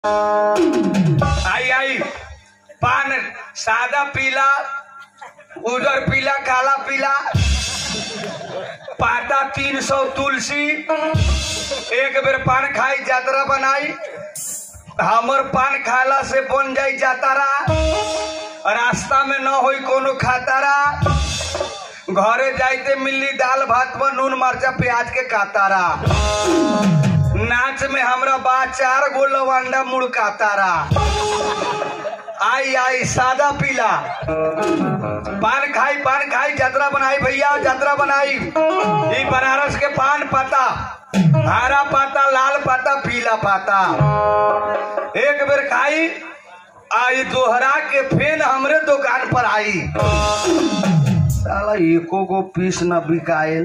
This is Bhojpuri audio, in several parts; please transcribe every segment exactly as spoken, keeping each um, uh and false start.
आई आई पान सादा पीला, उधर पीला, काला पीला, पाता तीन सौ तुलसी। एक बेर पान खाई यात्रा बनाई, हमर पान खाला से बन जाई जातारा, रास्ता में न होई कोनो खातारा, घरे जाइते मिली दाल भात में नून मरचा प्याज के कातारा, नाच में हमरा बा चार गो लवंडा मुड़कातारा। आई आई सादा पीला, पान खाई पान खाई यात्रा बनाई भैया यात्रा बनाई। ये बनारस के पान पाता, हरा पाता, लाल पाता, पीला पाता। एक बेर खाई आई दोहरा के फेन हमरे दुकान पर आई, साला एको गो पीस न बिकायल।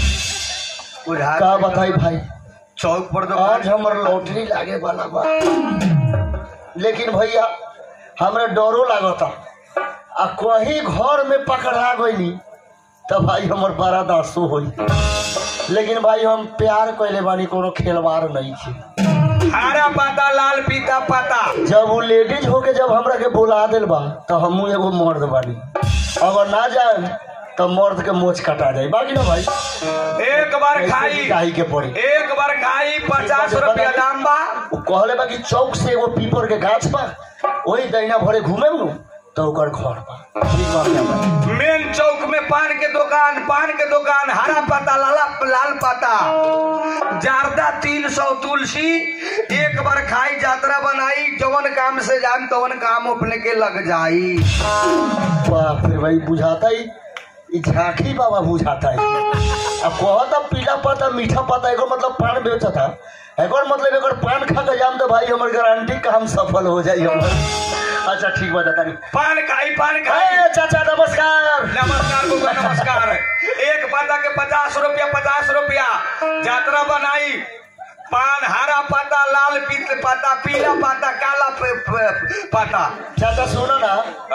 का बताई भाई, चौक पर आज हमर लॉटरी लागे वाला बा, लेकिन भैया हमरा डरो लागता आ कहीं घर में पकड़ा गईनी तो भाई हमर बड़ा दासो होई। लेकिन भाई हम प्यार कैले बानी, कोनो खेलवाड़ नहीं थी। हरा पाता लाल पीता पाता, जब वो लेडीज होके जब हमरा के बुला दिल बा तो हमू एगो मर्द बानी, अगर ना जाए तो मर्द के मोच कटा जाए। बाकी ना भाई एक बार खाई खाई के पड़ी, एक बार खाई पचास रुपया दाम बा। कहले बा कि चौक से एगो पीपर के गाछ बा, वही दहिना भरे घूमे नु तो ओकर घर बा। मेन चौक में पान के दुकान, पान के दुकान, हरा पाता लाला लाल पाता, जारदा तीन सौ तुलसी। एक बार खाई यात्रा बनाई, जवन काम से जान तवन काम अपने के लग जाई। वाह, फिर भाई बुझाता ही झांकी बाबा बुझाता है। अब कहता पीला पाता मीठा पाता, एगो मतलब पान बेचा था, एक मतलब एक पान खा के जाम तो भाई हमारे गारंटी का हम सफल हो जाइए। अच्छा ठीक बात है, पान खाई पान खाई। चाचा नमस्कार नमस्कार बुआ नमस्कार। एक पाता के पचास रुपया पचास रुपया यात्रा बनाई। पान हरा पाता लाल पीत पाता पीला पाता काला पाता। चाचा सुनो ना,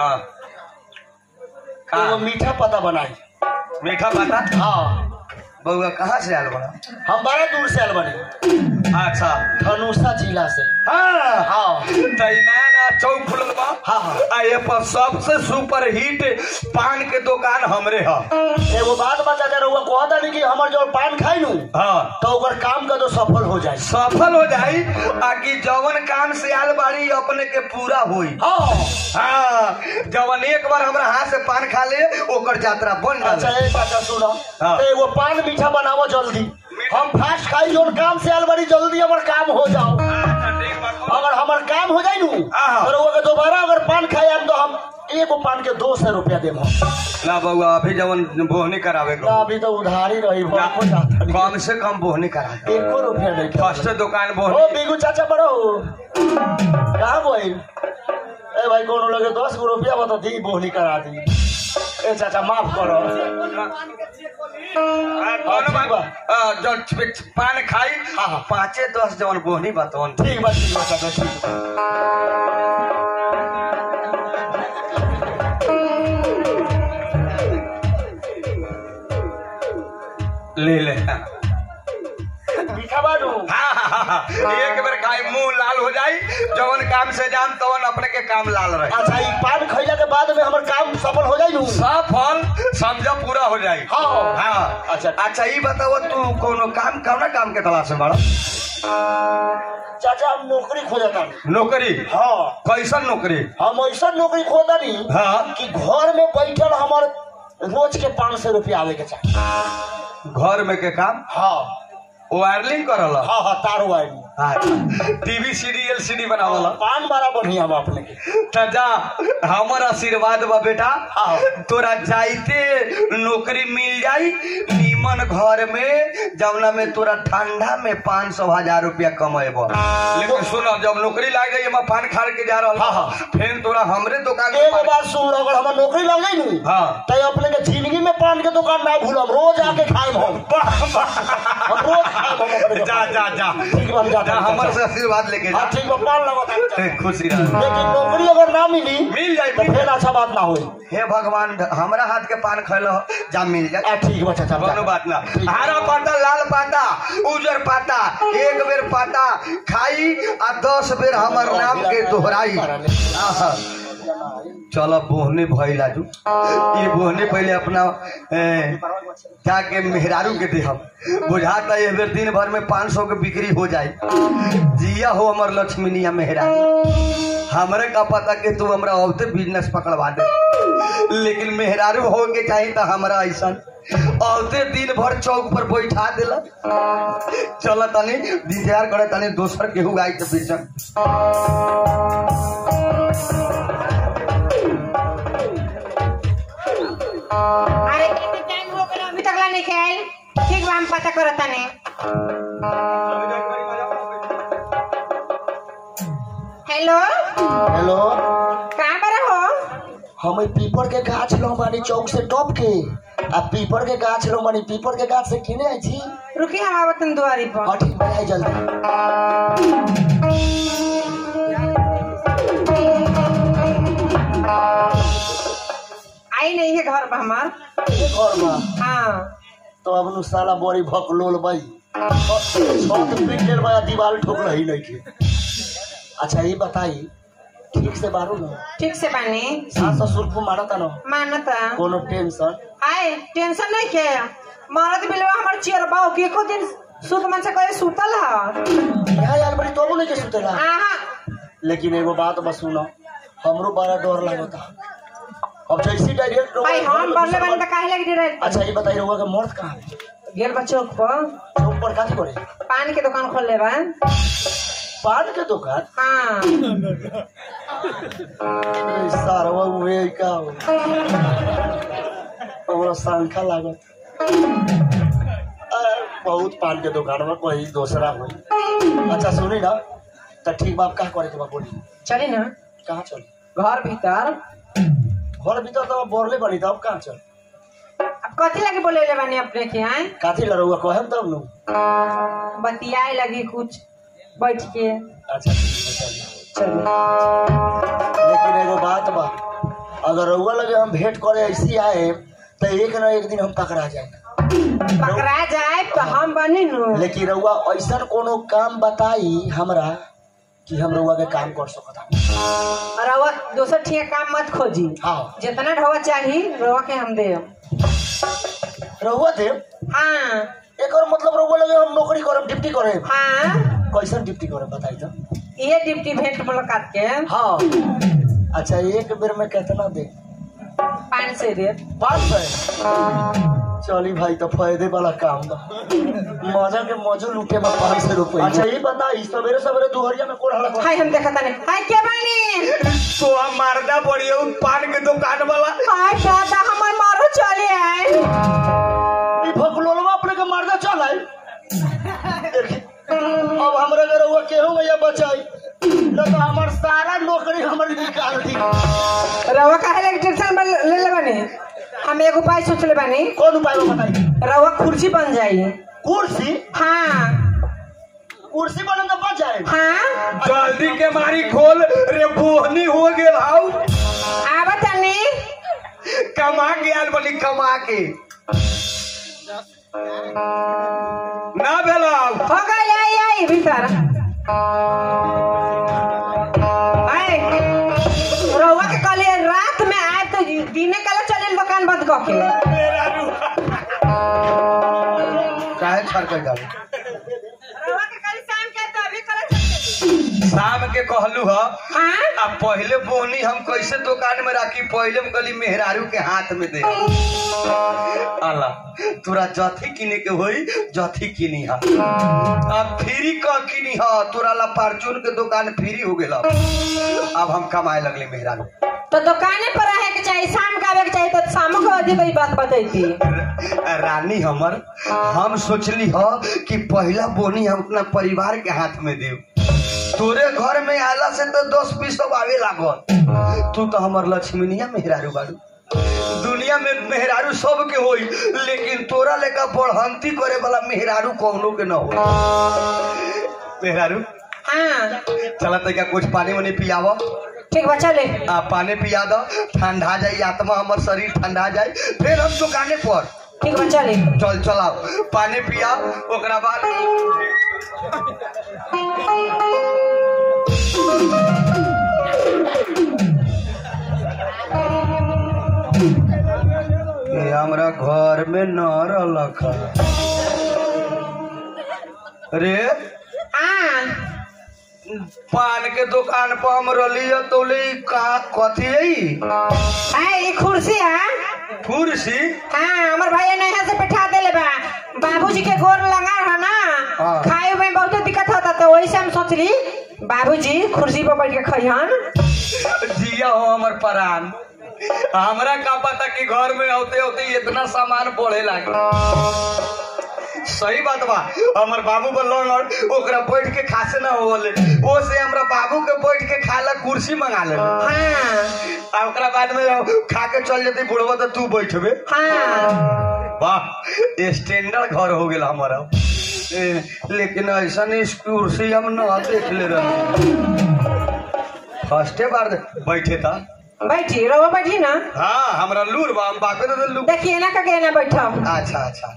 हाँ मीठा पता बनाई। मीठा पाता, हाँ बउआ कहाँ से आयल बना? हम बड़ा दूर से आयल बनी। अच्छा, धनुषा जिला से। हाँ हाँ नया चौक खुलल बा। हाँ हाँ, ये पर सबसे सुपर हिट पान के दुकान हमरे है। एगो बात बता दे रहुआ, कहता नहीं कि हमर जो पान खाई नू हाँ तो ओकर काम का तो सफल हो जाए। सफल हो जाई, आकि जवन काम से आयल बाड़ी अपने के पूरा होई। हाँ हाँ, जवन एक बार हमरा हाथ से पान खा ले ओकर यात्रा बन जाए। अच्छा एक बात सुनो, हाँ। तो एगो पान मीठा बनावो जल्दी, हम फास्ट खाई जो काम से आयल बड़ी जल्दी हमर काम हो जाओ। अगर हमर काम हो जाए नू तो वो दोबारा अगर पान खाए हम तो हम एगो पान के दो सौ रुपया देम। ना बउआ अभी जवन बोहनी करावे ना अभी तो उधारी रही, कम से कम बोहनी करा एको रुपया नहीं। फर्स्ट दुकान ओ बोहनी। बिगू चाचा बड़ो कहाँ बोल? ए भाई कोनो लगे दस गो रुपया बता दी, बोहनी करा दी। ए चाचा माफ करो। पान खाई हाँ हाँ पाँचे दस जवन बोहनी बतवन। ठीक बात ठीक बात चाचा ठीक। ले ले मीठा बाडू। हाँ हाँ हाँ, एक बार खाई मुंह लाल हो जाई, जवन काम से जान तवन अपने के काम लाल रहे। अच्छा ये पान खैला के बाद में हमर काम सफल हो जाई नू? सफल समझ पूरा हो जाई। हाँ हाँ अच्छा अच्छा ये बताओ तू कोनो काम कौना काम के तलाश में बड़ा? चाचा हम नौकरी खोजता। नौकरी? हाँ कैसन नौकरी? हम ऐसा नौकरी खोदा नहीं हाँ कि घर में बैठल हमार रोज के पाँच सौ रुपया आवे के चाहिए। घर में के काम? हाँ वायरलिंग करल? हाँ हाँ तार वायरिंग, टीवी सीडी एलसीडी बनावल? पान बड़ा बढ़िया बा अपने के। जा हमर आशीर्वाद बा बेटा, हाँ तोरा जाइते नौकरी मिल जाई नीमन घर में, जवना में तोरा ठंडा में पाँच सौ हजार रुपया कमेब। लेकिन सुनो जब नौकरी लाग गई हम पान खा के जा रहा, हाँ हाँ फिर तोरा हमरे दुकान एगो बात सुन, अगर हमार नौकरी लग गई नू हाँ तो अपने के जिंदगी में पान के दुकान ना भूलम, रोज आके खाएम हम। हम रोज खाएम हम। जा जा जा ठीक बा हम जा। आवत ना हमर से आशीर्वाद लेके जा। हां ठीक बा पान लगत ए, खुशी रह। लेकिन नौकरी अगर ना मिली मिल जाए तो फिर अच्छा बात ना होई। हे भगवान हमरा हाथ के पान खैलो जा मिल जाए। आ ठीक बा चाचा कोनो बात ना। हरा पाता लाल पाता उजर पाता एक बेर पाता खाई आ दस बेर हमर नाम के दोहराई। आहा चलो बोहने भइल आजू ये बोहने पहले अपना ए, जाके मेहरारू के देहब बुझाता ये बेर दिन भर में पाँच सौ के बिक्री हो जाए। जिया हो हमर लक्ष्मीनिया मेहरारू हमरे का पता कि तू हमरा औते बिजनेस पकड़वा दे लेकिन मेहरारू हो के चाहिए तो हमरा ऐसा औते दिन भर चौक पर बैठा दिला। चल तनी विचार करे तनी दोसर केहू आई के पीछे अरे कितने टाइम हो गया अभी तक ला नहीं खाए। ठीक बा हम पता करता नहीं। हेलो हेलो कहाँ पर हो? हम ई पीपर के गाछ लो बानी चौक से टॉप के आ पीपर के गाछ लो बानी पीपर के गाछ से किने आई छी। रुकी हम आवतन दुआरी पर। हां ठीक बा आई जल्दी। आई नहीं है घर पर हमार। घर बा हाँ तो अब नु साला बड़ी भकलोल भाई छत पीट लेल बा दीवार ठोक रही नहीं के। अच्छा ये बताई ठीक से बारू ना ठीक से बानी सास ससुर को मारता ना मानता कोनो टेंशन आए टेंशन नहीं के मरद बिलवा हमार चेयर बाऊ के को दिन सुत मन से करे सुतल है। यहाँ यार बड़ी तो नहीं के सुतेला। आहा लेकिन एगो बात बस सुनो हमरो बड़ा डर लगता अब जैसी डायरेक्ट भाई हम बरले बन त काहे लगी रे। अच्छा ये बताइए रहुआ का मर्द कहाँ है? गेल बा चौक पर चौक पर काठी करे पान के दुकान खोल ले बा। पान के दुकान हाँ ए, सारवा हुए का हो हमरा संख्या लागत अरे, बहुत पान के दुकान में कोई दूसरा हो। अच्छा सुनी ना तो ठीक बात कहाँ करे के बा बोली चली ना कहाँ चल घर भीतर। घर भीतर तो बोरले बनी तब कहाँ चल अब कथी लगे बोले ले बानी अपने के आए काठी लड़ुआ कहे तब नु बतियाए लगी कुछ बैठ के। अच्छा ठीक है चलिए। चलिए लेकिन एगो बात बा अगर रउआ लगे हम भेंट करे ऐसी आए तो एक ना एक दिन हम पकड़ा जाए। पकड़ा जाए तो हम बनी नु। लेकिन रउआ ऐसा कोनो काम बताई हमरा कि हम रउआ के काम कर सकता। रवा दोसर ठीक काम मत खोजी। हाँ जितना रवा चाहिए रवा के हम दे। रउआ दे हाँ एक और मतलब रउआ लगे हम नौकरी करब ड्यूटी करे हाँ कैसन ड्यूटी करे बताई तो। ये डिप्टी भेंट मुलाकात के हाँ अच्छा एक बेर में कितना दे पाँच सौ दे। पाँच सौ चली भाई तो फायदे वाला काम बा मजा के मजो लूटे में पाँच सौ रुपये। अच्छा ये बता इस सवेरे सवेरे दुहरिया में कोड़ हला हाय हम देखा नहीं हाय क्या बानी तो हम मारदा बढ़िया पान के दुकान वाला हाय दादा हमार मारो चले आए ई भगलोलवा अपने के मारदा चल आई देखी अब हमरा के रउआ केहू भैया बचाई न तो हमर सारा नौकरी हमर निकाल दी। रवा काहे लगे टेंशन ले ले बानी हम एगो उपाय सोच ले बानी। कौन उपाय बताई रवा कुर्सी बन जाई। कुर्सी हाँ कुर्सी बनन तो बच जाए। हाँ जल्दी के मारी खोल रे बोहनी हो गेल हाउ आवा तनी कमा के आल बनी कमा के ना भेलाउ हो गई आई आई भीतर आई रवा के कल रात में आए तो दिने कल चले दुकान बंद करके काहे छड़ के गाड़ी रवा के कल शाम के तो अभी कल शाम के कहलू ह हाँ आ पहले बोहनी हम कैसे दुकान में राखी पहले हम गली मेहरारू के हाथ में दे आला तोरा जथी किने के होई जथी किनी हा अब फ्री क किनी हा तोरा ला फार्चून के दुकान फ्री हो गेला अब हम कमाए लगले मेहरारू। तो दुकाने पर रहे के चाहिए शाम का आवे के चाहिए तो शाम को अजी कोई बात बताई रानी हमर हम सोचली ह कि पहला बोनी हम अपना परिवार के हाथ में देव तोरे घर में आला से तो दस बीस सब आवे लागल तू तो हमर लक्ष्मीनिया मेहरारू बारू दुनिया में मेहरारू सब के होई लेकिन तोरा लेका बढ़ंती करे वाला मेहरारू कौनो के न हो मेहरारू हाँ चला तैका कुछ पानी वानी पियाव। ठीक बा चले। आ पानी पिया दो, ठंडा जाए आत्मा हमर शरीर ठंडा जाए, फिर हम दुकाने पर। ठीक बा चले। चल चलाओ पानी पिया ओकरा बाद ये हमरा घर में न रहलक रे। हाँ पान के दुकान पर हम रही तो ले का कथी है ये कुर्सी है। कुर्सी हाँ हमार भाई ने यहाँ से बैठा देले बा। बाबूजी के गोर लगा है ना, हाँ। खाए में बहुत दिक्कत होता तो वही से हम सोचली बाबूजी कुर्सी पर बैठ के खइहन। जिया हो हमर प्राण। हमरा का पता कि घर में होते होते इतना सामान बढ़े लागे। सही बात बा हमर बाबू बोल ओकरा बैठ के खासे ना होले, वो से हमरा बाबू के बैठ के खाला कुर्सी मंगा ले। हाँ ओकरा बाद में खा के चल जते बुढ़वा तो तू बैठबे। हाँ वाह स्टैंडर्ड घर हो गेल हमारा। ए, लेकिन ऐसा नहीं कुर्सी हम ना देख ले रहे। फर्स्टे बार बैठे था। बैठी रहो बैठी ना। हाँ हमरा लूर बा हम बापे तो लूर। देखिए ना का ना बैठा। अच्छा अच्छा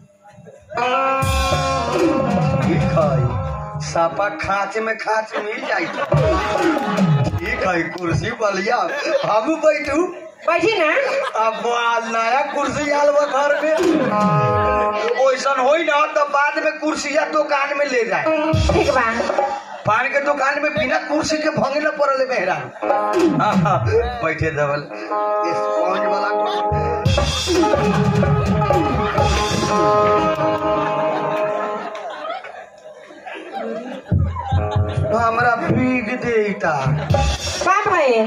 ठीक है सापा खाच में खाच मिल जाए। ठीक है कुर्सी बलिया हम बैठू। बैठी ना। अब नया कुर्सी आल बा घर में ओइसन होई ना तो बाद में कुर्सिया दुकान में ले जाए। ठीक बा पान के दुकान में बिना कुर्सी के भंगे न पड़े मेहरा। हाँ हाँ बैठे दबल स्पॉन्ज वाला हमरा भीग देता का भाई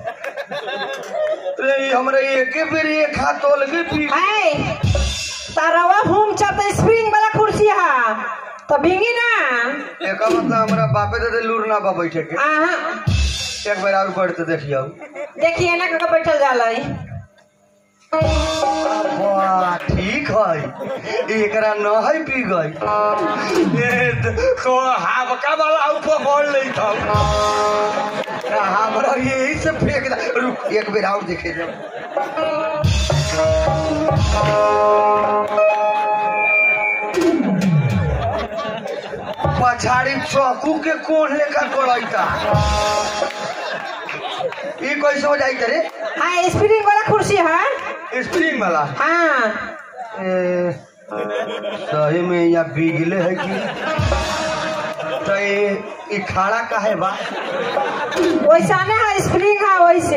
रे हमरा एके बेर एक हाथ तोल के भीग। है तारावा होम चाहते स्प्रिंग वाला कुर्सी है तो भीगी ना। एक मतलब हमरा बापे दे लूर ना बा बैठे के। हाँ एक बार और बैठते देखियो। देखिए ना का बैठल जाला। वाह ठीक है एकरा न है पी गई तो हावका वाला ऊपर बोल ले था हमरा यही से फेंक दा। रुक एक बेर और देखे जब पछाड़ी चौकू के कोन लेकर करैता ई कैसे हो जाई रे। हाँ स्प्रिंग वाला कुर्सी है। स्प्रिंग वाला हाँ ए, सही में यहाँ बिगले है कि तो ये खाड़ा का है बा वैसा नहीं है स्प्रिंग है वैसे।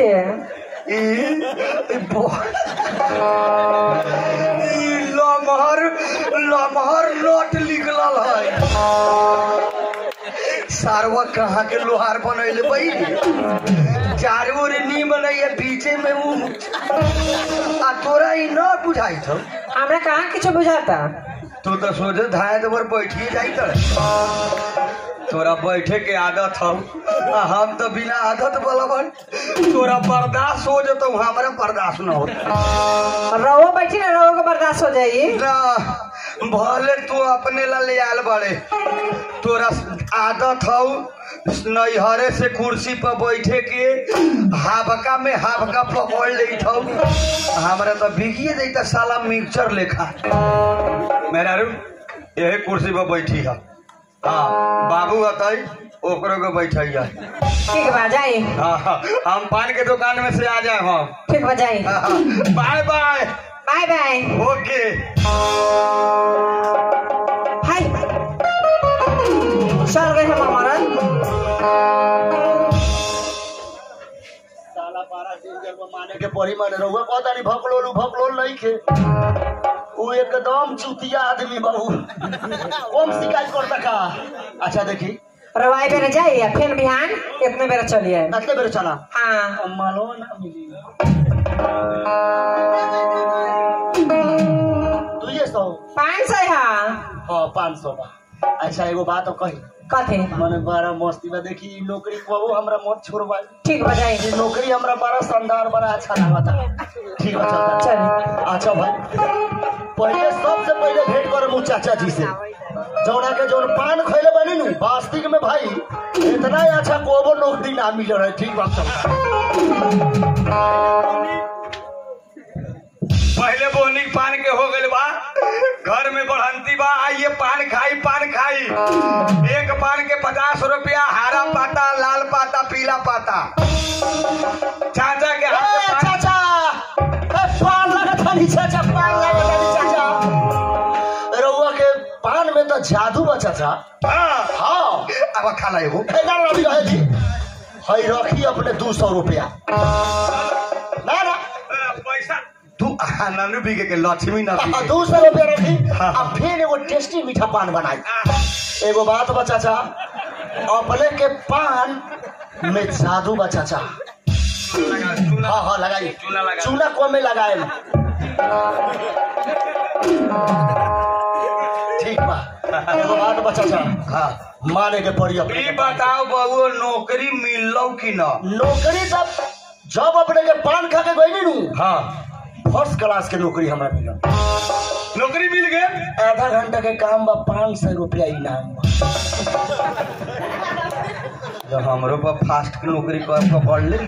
लमहर लमहर नोट निकलल है सारवा कहाँ के लोहार बनैले भाई चार गो नी बनैया बीचे में वो आ तोरा ही न बुझाई था। हमरा कहाँ किछो बुझाता। तो तो सोचे धाए तो बैठिए जाई तोरा बैठे के आदत हो हम तो बिना आदत वाला बन तोरा बर्दाश्त हो जाता हमारा बर्दाश्त न हो। रहो बैठी ना रहो का बर्दाश्त हो जाई ना भले तू अपने ला ले आल बड़े तोरा आदत हो नैहरे से कुर्सी पर बैठे के हावका में हावका पकड़ ले हमारा तो बिगिए देता साला मिक्सचर लेखा। मेरा रू यही कुर्सी पर बैठी है। हाँ बाबू अतई ओकरो के बैठे जाए। ठीक बा जाए। हाँ हाँ हम पान के दुकान में से आ जाए हम। ठीक बा जाए। Bye bye bye bye okay. Hi चल गए हम हमारा साला बारह दिन जब माने के परी माने रहुआ पता नहीं भकलोल भकलोल नहीं खे वो एकदम चुतिया आदमी बाबू कौन शिकायत करता का। अच्छा देखी रवाई बेरा जाइए फिर बिहान इतने बेरा चलिए इतने बेर चला। हाँ मालो ना मिली तुझे सौ पाँच सौ है। हाँ पाँच सौ बा। अच्छा एगो बात तो कही कथे मैंने बड़ा मस्ती में देखी नौकरी को हमरा मत छोड़वा। ठीक बताइए ये नौकरी हमरा बड़ा शानदार बड़ा अच्छा लगा था। ठीक है चलता चलिए। अच्छा भाई पहले सबसे पहले भेंट कर मु चाचा जी से जौना के जौन पान खैले बनी नु वास्तविक में भाई इतना अच्छा कोबो नौकरी ना मिल रहा है। ठीक बात चलता पहले बोनी पान के हो गए बा घर में बढ़ंती बा आइए पान खाई पान खाई एक पान के पचास रुपया हरा पाता लाल पाता पीला पाता चाचा के हाथ ए, में पान- चाचा ए, पान लगा था नी चाचा पान लगा था नी चाचा रउआ के पान में तो जादू बा चाचा। हाँ हाँ अब खा ला एगो ए, ना रवि रहे जी हई रखी अपने दो सौ रुपया ना ना पैसा तू नानू बिके के लक्ष्मी ना बिके दो सौ रुपया रखी हाँ। अब फिर एगो टेस्टी मीठा पान बनाई। एगो बात बा चाचा अपने के पान में जादू बा चाचा। लगा, चूना- हाँ हाँ लगाई चूना लगा। चूना को में लगाए ठीक बा एगो बात बा चाचा हाँ माने के पड़ी अपने ई के पान। बताओ बबुओ नौकरी मिललो कि न नौकरी जब जब अपने के पान खा के गई नु हाँ फर्स्ट क्लास के नौकरी हमरा मिला। नौकरी मिल गए आधा घंटा के काम बा पाँच सौ रुपया इनाम बा। जब हमरो पर फास्ट की नौकरी कर पकड़ ले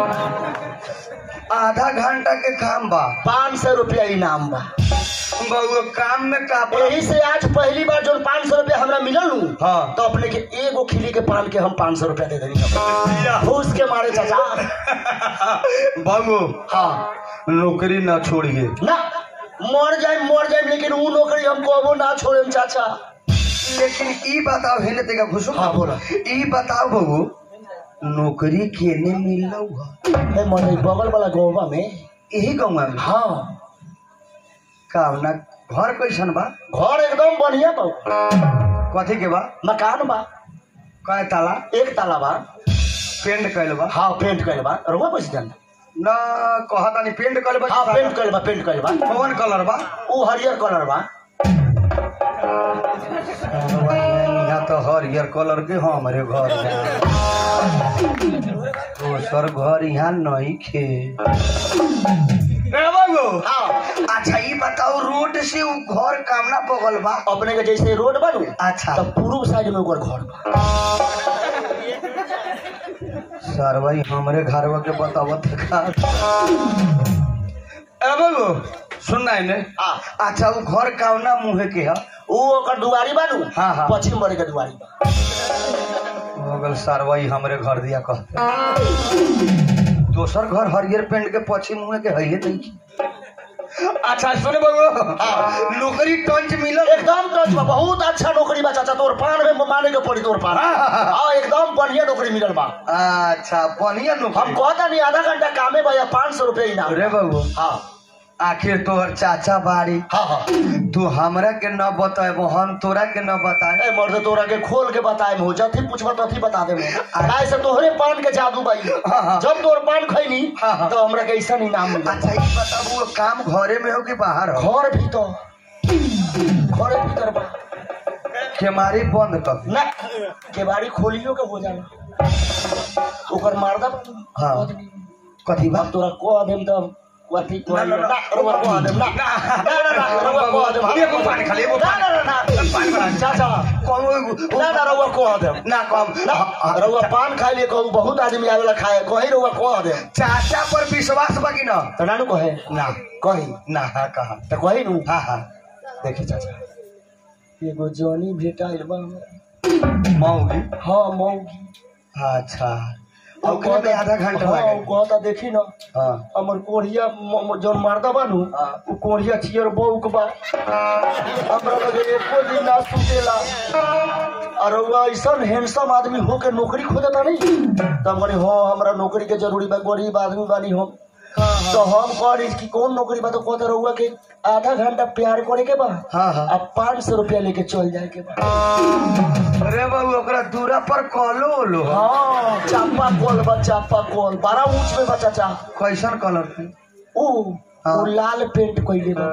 आधा घंटा के काम बा पाँच सौ रुपया इनाम बा। बबुओ काम में का यही से आज पहली बार जो पाँच सौ रुपया हमरा मिलल नु हाँ। तो अपने के एगो खिली के पान के हम पाँच सौ रुपया दे देनी घूस के मारे चाचा। बाबू हाँ नौकरी ना छोड़िए ना मर जाए मर जाए लेकिन वो नौकरी हम कबो ना छोड़े चाचा। लेकिन ई बताओ हेने तेगा घुसो हाँ बोला ई बताओ बाबू नौकरी केने मिललो मैं मरे बगल वाला गोवा में यही गाँव में हाँ का ना घर कैसन बा घर एकदम बढ़िया बा कथी के बा मकान बा कै ताला एक ताला बा पेंट कैल बा हाँ पेंट कइल बा रुआ पैसे जान ना कहता नहीं पेंट कैल बा हाँ पेंट कइल बा पेंट कइल बा कौन कलर बा वो हरियर कलर बा। यहाँ तो हरियर कलर के हमारे घर दोसर घर यहाँ नहीं खे बाबू हाँ अच्छा ये बताओ रोड से वो घर कामना बगल बा अपने के जैसे रोड बा नु अच्छा तो पूर्व साइड में ओकर घर बा। सर भाई हमारे घरवा के बतावत का ए बाबू सुनना है ने हाँ अच्छा वो घर कावना मुहे के है वो ओकर दुआरी बा नु हाँ, हाँ। पश्चिम बड़े के दुआरी बा। बगल सर भाई हमारे घर दिया कहते दोसर घर हरियर पेंट के पश्चिम मुहे के है नहीं। अच्छा सुने बाबू हाँ। नौकरी टंच मिलल एकदम टच बा बहुत अच्छा नौकरी बा चाचा तोर पान में माने के पड़ी तोर पान। हाँ, हाँ, हाँ। हाँ एकदम बढ़िया नौकरी मिलल बा। अच्छा बढ़िया हम नौकरी कहता नहीं आधा घंटा कामे बा या पाँच सौ रुपया इनाम। रे बाबू हाँ आखिर तोहर चाचा बाड़ी हाँ हाँ तू हमरा के न बताए हम तोरा के न बताए ए मर्द तोरा के खोल के बताए हो जथी पूछबा तथी बता दे ऐसे तोहरे पान के जादू बाई। हाँ, हाँ। जब तोर पान खैनी हाँ, हाँ। तो हमरा के ऐसा इनाम मिला। अच्छा ये बताओ वो काम घरे में हो कि बाहर हो घर भीतर घरे भीतर बा केमारी बंद कर ना केवाड़ी खोलियो के हो जाला ओकर मारदा बा। हाँ कथी बा अब तोरा कह देम तब कथी ना, ना, ना। रुआ कह देम ना ना ना ना रुआ कह देम एगो पानी खाली, एगो ना ना ना ना पानी बना। चाचा कौन ना ना रुआ कह देम ना कम ना रुआ पान खाए लिए कहू बहुत आदमी आवेला खाए कहीं रुआ कह देम चाचा पर विश्वास बा कि न तो नानू कहे ना कही ना हाँ कहा तो कही नू हाँ हाँ देखी चाचा एगो जॉनी भेटाइल बा हमरा। मौगी हाँ मौगी अच्छा ओकरे में आधा घंटा हाँ, लगे वो कहता देखी ना हाँ हमर कोढ़िया म- म- जौन मारदा बा नु हाँ। वो कोढ़िया चियर बौक बा हमरा लगे एको दिन ना सुतेला और वो ऐसन हैंडसम आदमी हो के नौकरी खोजता नहीं तब कहनी हाँ हमरा नौकरी के जरूरी बा गरीब आदमी बानी हम तो हम कह कि कौन नौकरी बा तो कहता रहुआ के आधा घंटा प्यार करे के बा हाँ हाँ अब पाँच सौ रुपया लेके चल जाए के बा। अरे बाबू ओकरा दूरा पर कॉलो ओलो हो हाँ चापा कॉल बा चापा कॉल बड़ा ऊंच में बा चाचा। कैसन कलर के ऊ हाँ। वो लाल पेंट कइले बा।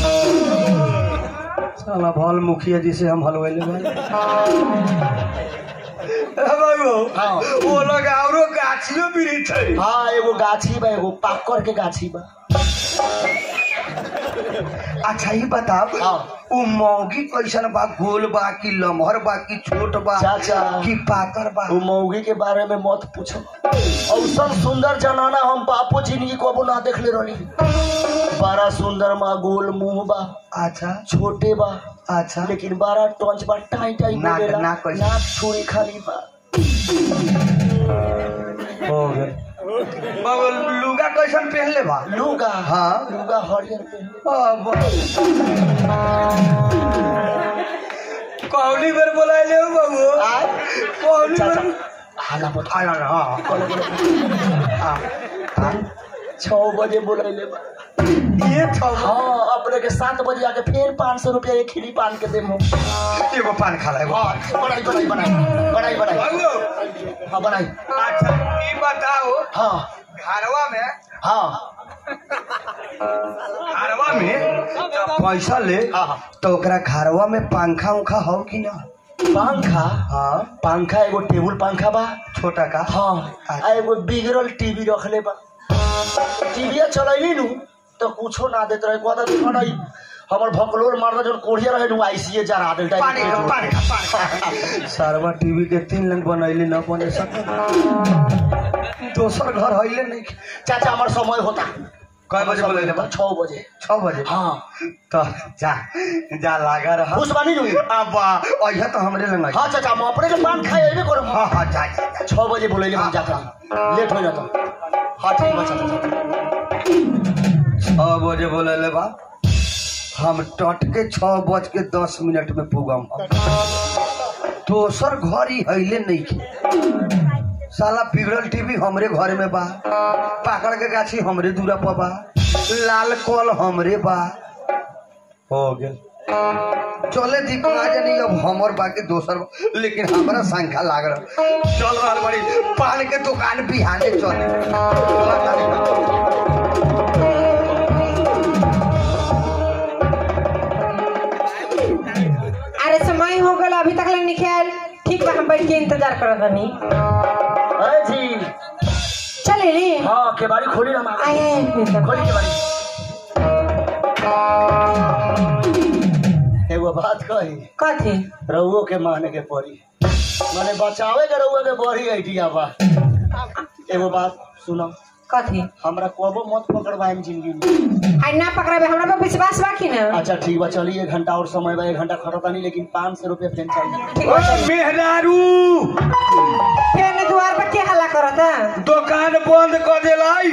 साला भल मुखिया जी से हम हलवाइले बाबू हाँ। वो लोग औरो गाछियो वृक्ष है हाँ एगो गाछी बा एगो पाकर के गाछी बा अच्छा ही बताओ हाँ। उ मौगी कैसन बा? गोल बा कि लमहर बा कि छोट बा चाचा। कि पातर बा? वो मौगी के बारे में मत पूछो। औसन सुंदर जनाना हम बापू जिंदगी को ना देखले रही। बड़ा सुंदर माँ, गोल मुंह बा, अच्छा छोटे बा, अच्छा लेकिन बड़ा टंच बा, टाई टाई नाक- बोलेला। नाक कैसे? नाक छुरी खाली बा। हो गए बाबू। लुगा कैसन पहनले बा? लुगा हाँ। लुगा हरियर पहनले। अब कौनी बेर बोलाइले हो बाबू? आय? कौनी चाचा बेर? हाला मत। हाँ हाँ हाँ बोलो, बोलो। हाँ हाँ छह बजे बोलैले बा। ये था हाँ, अपने के सात बजे आके फिर पाँच सौ रुपया एक खिली पान के देम हम। एगो पान खा ले हाँ, बनाई बनाई बनाई बनाई बनाई बाबू। हाँ बनाई। अच्छा ये बताओ हाँ घरवा में हाँ घरवा में जब पैसा ले हाँ हाँ। तो ओकरा घरवा में पंखा उखा हो कि ना? पंखा हाँ पंखा एगो टेबुल पंखा बा। छोटा का? हाँ आ एगो बिगड़ल टीवी रखले बा। टीवी चलैली नु तो कुछो ना देत रहे। कहता देखो ना हमर भकलोल मारदा जन कोढ़िया रहे नु आईसीए जरा दे टाइप पानी का पानी का पानी का सरवा टीवी के तीन लाइन बनैले न बने सके। दोसर घर हइले नहीं। चाचा हमर समय होता। कय बजे बोलैले बा? छह बजे। छह बजे? हाँ तो जा जा लागा रहा। खुश बानी नु। अब अइहा तो हमरे लंग हाँ चाचा हम अपने के पान खाए एबे करब। हाँ हाँ जा जा। छह बजे बोलैले हम जाता लेट हो जाता। हाँ ठीक बा चाचा। छह बजे बोलैले बा। हम टट के छह बज के दस मिनट में पुगम। दोसर घर ही हइले नहीं के। साला बिगड़ल टीवी हमरे घर में बा। पाकड़ के गाछी हमरे दूरा पर बा। लाल कल हमरे बा। हो गेल चले दी ना जानी अब हमर बाकी दोसर बा। लेकिन हमारा संख्या लाग रहा चल रहा बड़ी पान के दुकान बिहाने चले। अरे समय हो गल अभी तक नहीं खेल। ठीक बा हम बैठ के इंतजार करत बानी। अरे जी चले ली। हाँ केवाड़ी खोली ना माँ। आए आए खोली केवाड़ी। एगो बात कही कथी? रउओ के माने के पड़ी माने बचावे के रउओ के बड़ी आइडिया बा। एगो बात सुनो कथी? हमरा कबो मत पकड़वाएम जिंदगी में। आई ना पकड़ाबे हमरा पे विश्वास बा कि ना? अच्छा ठीक बा चलिए एक घंटा और समय बा। एक घंटा खटता नहीं लेकिन पाँच सौ रुपया फेन चाहिए। ठीक बा चल। मेहरारू फेन द्वार पर के हल्ला करता? दुकान बंद कर देलाई।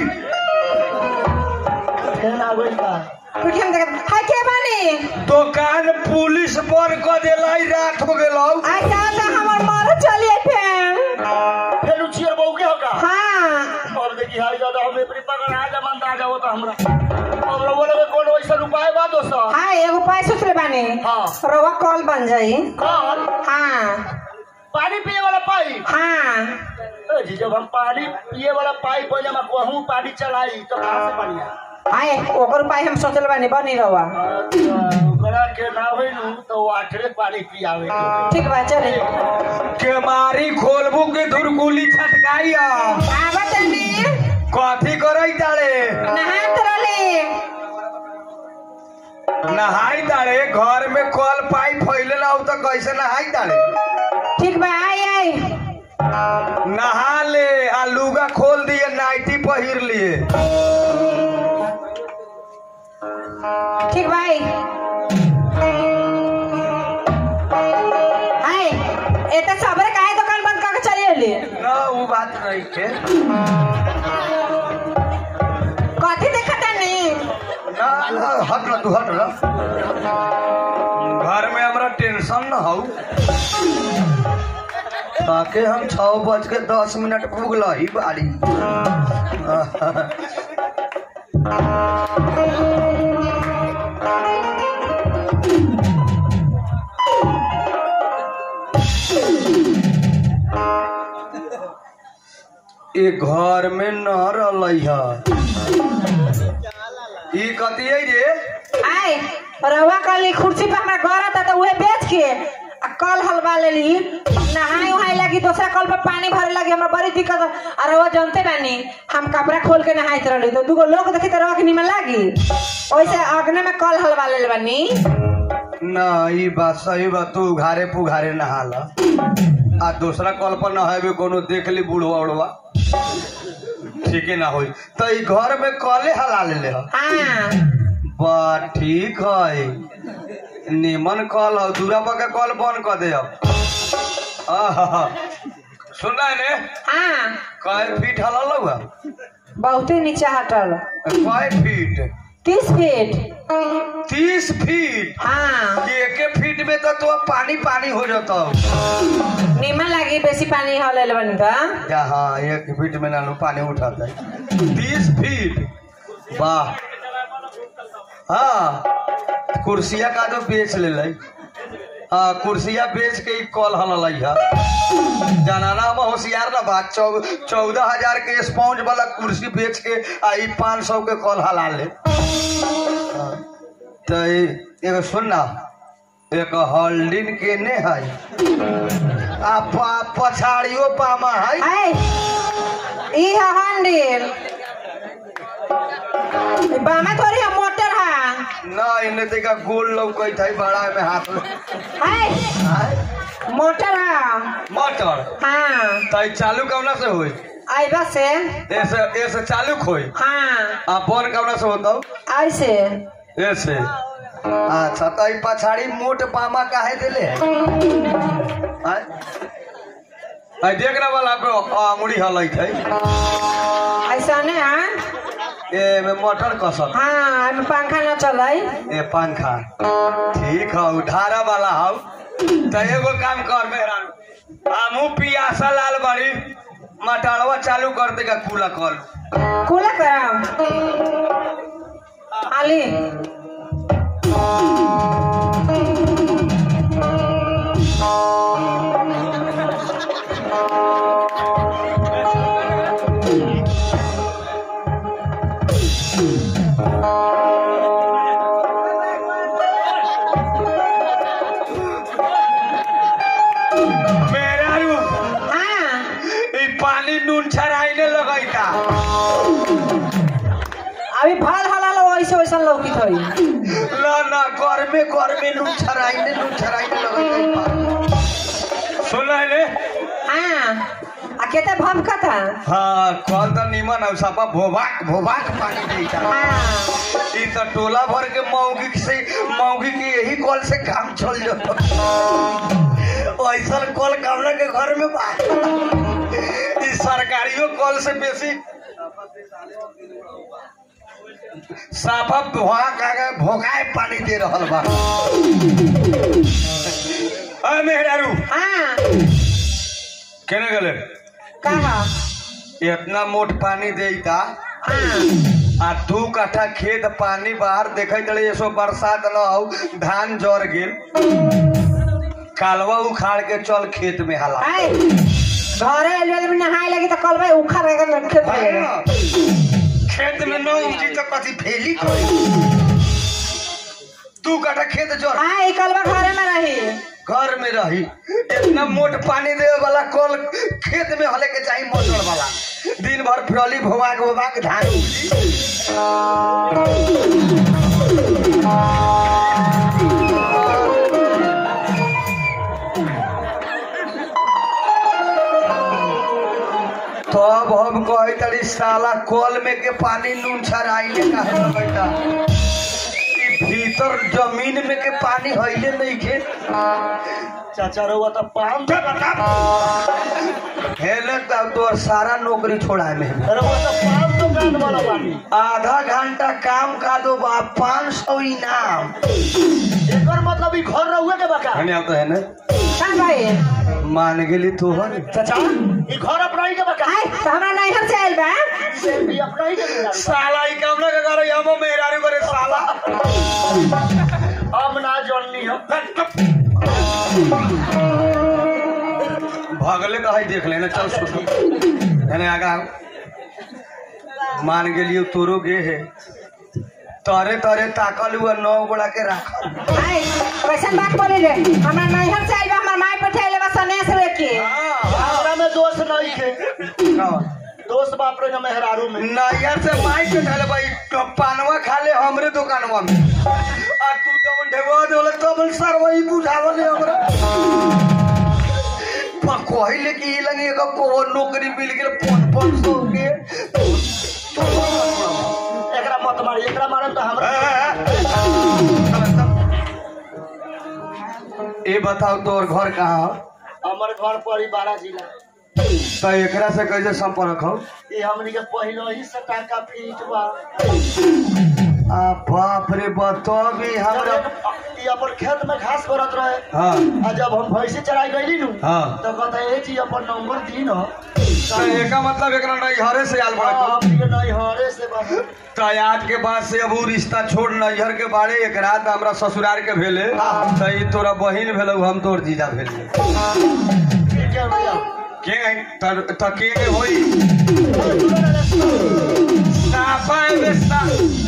फेन आ गई का? कुछ हम देख हाय के बानी? दुकान पुलिस बंद कर देलाई। रात हो गेलौ। आई जा जा हमर मारो चलिए फेन। फेन उचियर बहू के होगा। हां अब देखी हाय ज्यादा हमें प्री पकड़ आ जा मंदा जाओ तो हमरा अब लोगों ने कोन वैसा उपाय बा दोस्त? हां एगो पाई सोचले बानी। हाँ। रवा कॉल बन जाई। कौन? हां पानी पिए वाला पाइप? हां ए जी जब हम पानी पिए वाला पाइप बने में कहूं पानी चलाई तो कहां से पानी आए? आए ओकर पाई हम सोचले बानी बनी रवा। अच्छा ओकरा के ना होइनु तो वाटरे पानी पियावे के। ठीक बा चले। के मारी खोलबू के धुरकुली छटकाई। आवा तनी कथी करई ताड़े? नहात रहले। नहाई ताड़े? घर में कल पाई फैले ना हो तो कैसे नहाई ताड़े? ठीक बा आई आई। नहा ले आ लुगा खोल दिए नाइटी पहिर लिए। ठीक भाई हाय एता सबरे काहे दुकान बंद करके चली एली? ना वो बात नहीं के। कथी देखत नहीं? ना ना हट ना तू हट ना। घर में हमरा टेंशन ना हो। ताके हम छह बज के दस मिनट पुगल ही बाड़ी। ए घर में न रही है। ई कथी है रे? आय रवा कल कुर्सी पे हमरा घर आता तो उहे बेच के आ कल हलवा ले ली नहाए वहाए लगी दूसरा कल पर पानी भरे लगी हमरा बड़ी दिक्कत अरे वो जानते बानी हम कपड़ा खोल के नहाइत रहली तो दूगो लोग देखी तरह के निमन लागी वैसे अग्नि में कल हलवा ले बानी ना ई बात सही बा तू घारे पुघारे नहाला आ दूसरा कल पर नहावे कोनो देख ली बूढ़वा उड़वा ठीक है ना होई तो ई घर में कले हला ले ले हाँ बा ठीक है निमन कल हो दूरा पर के कल बंद कर दे अब आहा सुनना है ने हाँ काय फीट हला लगा बहुत ही नीचे हटल काय फीट तीस फीट तीस फीट हाँ एक फीट में तो तो पानी पानी हो जाता निमन लगी बेसी पानी हले बनी था क्या हाँ एक फीट में नानू पानी उठाता है तीस फीट वाह हाँ कुर्सिया का जो बेच ले लाई हाँ कुर्सिया बेच के ही कॉल हल है जनाना हम होशियार ना बात चौ चौदह हजार के स्पॉन्ज वाला कुर्सी बेच के आई पाँच सौ के कॉल हला ले तो एगो सुनना एक हल्डिन के ने है आ पछाड़ियो पामा है ई है हंडिल बामा थोड़ी है मोटर है ना इन्हें देखा गोल लौकत है बड़ा में हाथ में है मोटर है मोटर हाँ तो चालू कौना से हुई आइबा से ऐसे ऐसे चालू खोई हाँ आप बन कौना से होता ऐसे ऐसे अच्छा तो ई पछाड़ी मोट पामा काहे देले है आई देखना वाला पे अंगुड़ी हलैत है ऐसा नहीं है ए में मोटर कसर हाँ में पंखा न चले ए पंखा ठीक है उधारा वाला हौ तो एगो काम कर मेहरान हमू पियासा लाल बड़ी मटरवा चालू कर देगा कूला कर कूला करम आली अभी फल हलाल वैसे वैसा लौकी थई ना ना घर में घर में नून छराइने नून छराइने लगे सुन ले हां आ केते भमका था हां कल त निमन औ सापा भोबाक भोबाक पानी देता हां ई त टोला भर के मौगी से मौगी के यही कल से काम चल जाता ऐसा कल कामना के घर में बा ई सरकारियों कल से बेसी साफा भोगा का भोगाए पानी दे रहल बा आ मेहरारू हां केने गेले कहा इतना मोट पानी देता हां आ दू काठा खेत पानी बाहर देखै तले ऐसो बरसात न हो धान जर गेल कालवा उखाड़ के चल खेत में हला हाय घरे एले में नहाए लगी त कलबे उखाड़ के खेत में खेत में न उठी तो कथी फेली कोई तू काठा खेत जोर हां ई कलबा घरे में रही घर में रही इतना मोट पानी दे वाला कल खेत में हले के चाहिए मोटर वाला दिन भर फिरली भोवा भोवा के धान तब हम कहे तरी साला कल में के पानी नून छराइले काहे न बेटा भीतर जमीन में के पानी हईले नहीं के चाचा रहुआ तो पान हेले तब तो सारा नौकरी छोड़ा में रहुआ तो पान दुकान वाला बानी आधा घंटा काम का दो बा पाँच सौ इनाम एकर मतलब ई घर रहुआ के बका हने आप तो है ना का भाई मान गेली तू हन चाचा ई घर अपना ही के बका हाय त हमरा नहीं हम से आइल बा से भी अपना ही के साला ई काम ना करे हम मेरा रे करे साला हम ना जाननी हो भागले का है देख लेना चल सुन है आगा मान गेलियो तोरो गे है तरे तरे ताकल हुआ नौ गोड़ा के राख आई कैसन बात बोली रे हमरा नैहर से आइबा हमर माई पठाइले बा सनेस रे के हमरा में दोष नहीं थे दोस्त बाप रे मेहरारू में नैहर से माई के ढाले भाई तो पानवा खा ले हमरे दुकानवा में आ तू जवन ढेवा देले तब सरवई बुझावले हमरा पकोहिले की लगे एक को नौकरी मिल गेल पाँच सौ के एकरा मत मार एकरा मारन तो हमरा ए बताओ तोर घर कहाँ हमर घर पड़ी बारा जिला तो एकरा से कैसे संपर्क हो ये हमनी के पहले ही से टाका फीट बा आ बाप रे बताओ भी हमरा ये अपन खेत में घास करत रहे हां आ जब हम भैंसी चराई गईली नु हां तो कहता ए जी अपन नंबर दी न तो एका मतलब एकरा नैहरे से आल बड़ा हम के नहीं हरे से बस तो आज के बाद से अब उ रिश्ता छोड़ नैहर के बाड़े एक रात हमरा ससुराल के भेले तो ई तोरा बहिन भेलौ हम तोर जीजा भेलिए ठीक है भैया के त त के के होई साफा एबे सा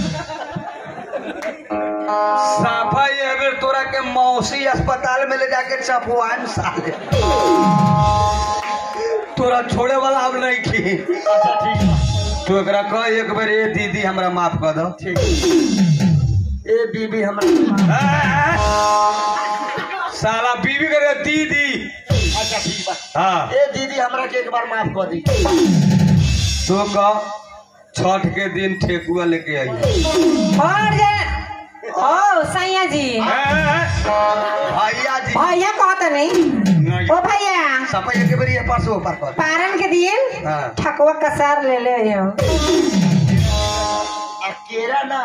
साफा एबे तोरा के मौसी अस्पताल में ले जाके चपवान साले तोरा छोड़े वाला हम नहीं की अच्छा ठीक है तू एकरा कह एक बार ए दीदी हमरा माफ कर दो ठीक ए बीबी हमरा साला बीबी करे दीदी अच्छा ठीक बा हाँ ए दीदी हमरा के एक बार माफ कर दी तो कह छठ के दिन ठेकुआ लेके आई और जे ओ सैया जी भैया जी भैया कहत नहीं ओ भैया सफाई के बरी पास हो पर पर पारन के दिन हां ठकुआ कसार ले ले आयो आ केरा ना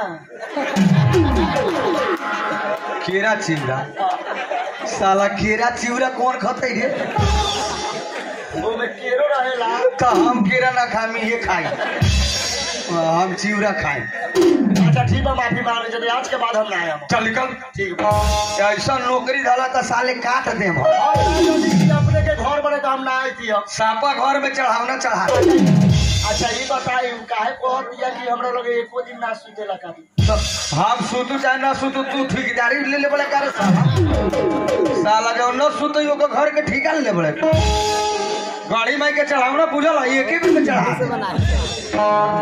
केरा चिवड़ा साला केरा चिवड़ा कौन खतै रे वो में केरो रहेला तो हम केरा ना खामी ये खाई हम चिवड़ा खाई अच्छा ठीक है माफी मांग ले आज के बाद हम ना आए चल निकल ठीक है ऐसा नौकरी धाला तो साले काट दे हम अपने के घर बने तो हम ना आई थी सापा घर में चढ़ावना चढ़ा अच्छा ये बताई काहे कह दिया कि हमरा लोग एको दिन ना सुतेला का तो हम सुतू चाहे ना सुतू तू ठेकेदारी ले ले बड़े कर साला जो न सुतई ओके घर के ठेका ले बड़े गाड़ी में के चढ़ावना बुझल एक एक में चढ़ा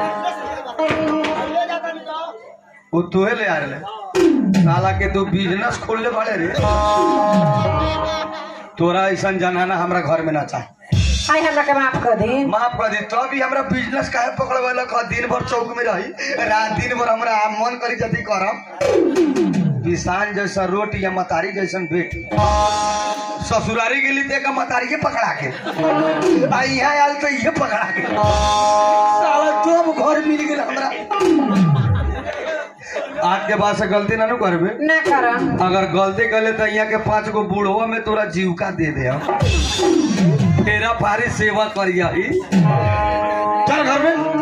वो तोहे ले आ रहे साला के तू बिजनेस खोल ले बड़े रे तोरा ऐसा जनाना हमरा घर में ना चाहे आई हमरा के माफ कर दी माफ कर दी तो भी हमरा बिजनेस काहे पकड़वेला ख दिन भर चौक में रही रात दिन भर हमरा मन करी जदी करम किसान जैसा रोटी या मतारी जैसन बेटी ससुरारी गेली ते का मतारी के पकड़ा के आ यहाँ आयल तो ये पकड़ा के साला तो घर मिल गेल हमरा आज के बाद से गलती ना नु करबे ना करम अगर गलती कर ले तो यहाँ के पांच गो बूढ़वा में तोरा जीविका दे दे हम तेरा पारी सेवा करिया ही चल घर में